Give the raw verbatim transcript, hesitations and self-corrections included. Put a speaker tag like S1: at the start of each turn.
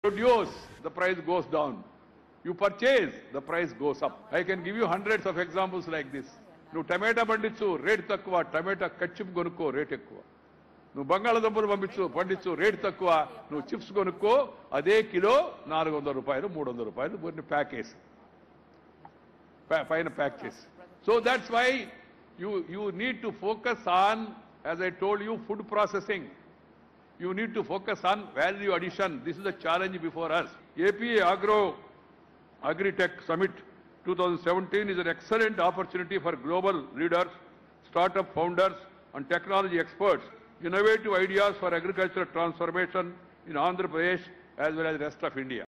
S1: produce, the price goes down. You purchase, the price goes up. I can give you hundreds of examples like this. నువ్వు టమాటా పండించు rate తక్కువ, టమాటా కచ్చిప్ కొనుక్కో rate ఎక్కువ. నువ్వు బంగాళదుంపలు పంపించు పండించు రేటు తక్కువ, నువ్వు చిప్స్ కొనుక్కో అదే కిలో నాలుగు వందల రూపాయలు మూడు వందల రూపాయలు కొన్ని ప్యాక్ వేసి పైన ప్యాక్ చేసి. So that's why you you need to focus on, as I told you, food processing. You need to focus on value addition. This is the challenge before us. A P Agro Agri-Tech Summit twenty seventeen is an excellent opportunity for global leaders, startup founders and technology experts. Innovative ideas for agricultural transformation in Andhra Pradesh as well as the rest of India.